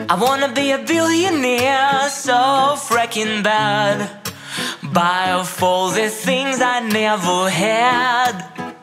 I wanna be a billionaire so freaking bad. Buy off all the things I never had.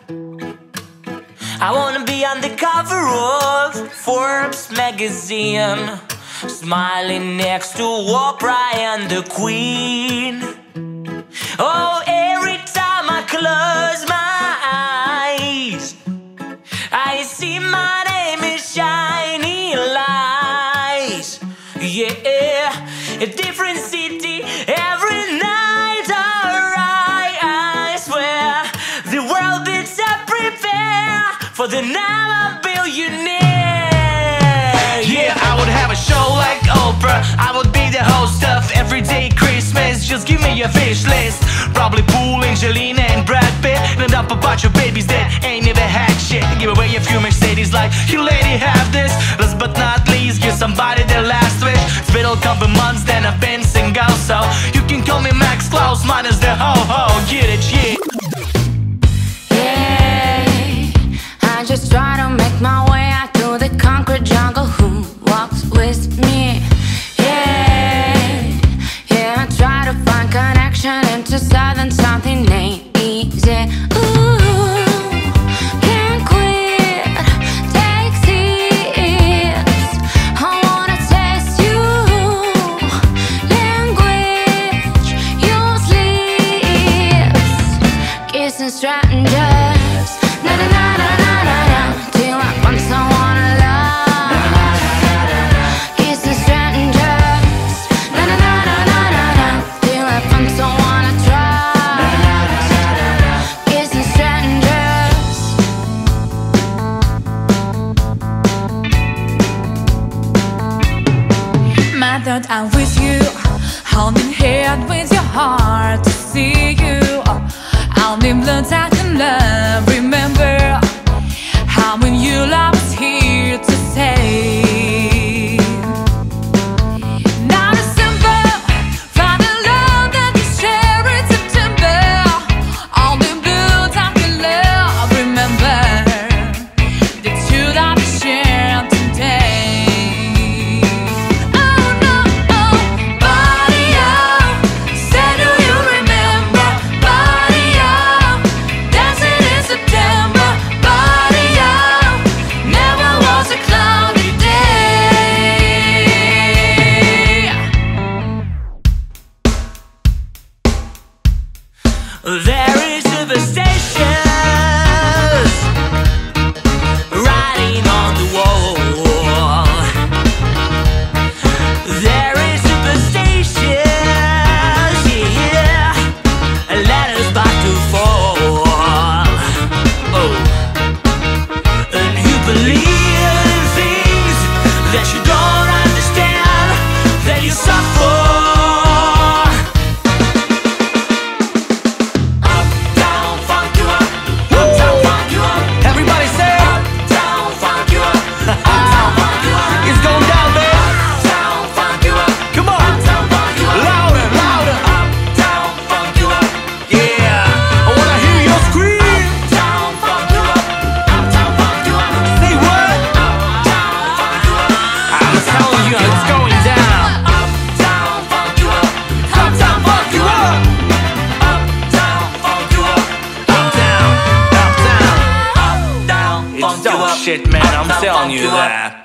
I wanna be on the cover of Forbes magazine, smiling next to Oprah and the Queen. Oh, every time I close my eyes, I see my name in shiny lights. Yeah, a different city every night. Alright, I swear the world better prepare for the night I'm a billionaire. Yeah, I would have a show like Oprah. I would be the host of Everyday Christmas. Just give me a wish list. Probably Pool, Angelina and Brad Pitt, and up a bunch of babies that ain't never had shit. Give away a few Mercedes like, you lady have this. Last but not least, give somebody their last wish. It's been a couple months then I've been single, so you can call me Max Klaus minus the ho-ho. Get it, yeah. I just try to make my way out through the concrete jungle. Who walks with me? Yeah, I try to find connection into southern. Something ain't easy. Ooh, can't quit, take seats. I wanna taste you, language, use lips, kissing strangers. Na na na na na na. Till I find someone I love. Kissing strangers. Na na na na na na na. Till I find someone I trust. Kissing strangers. My thoughts are with you, holding hand with your heart to see you. I'll name the time in love. Remember how when you love is here to stay. Not a simple, find the love that you share in September. All the blue time in love. Remember the two that we share today. Oh no, oh, body up, say do you remember? Body up, dancing in September. Body up, never was a cloudy day. There is superstitions writing on the wall. There is superstitions, yeah, let us back to fall. Oh, and you believe in things that you don't understand, that you suffer. Everybody say it's going down, man. Come on, louder, louder. Yeah, I wanna hear you scream. Say what? I'm telling you, it's going down. Uptown, funk you up. Uptown, uptown. It's dope shit, man. I'm telling you that.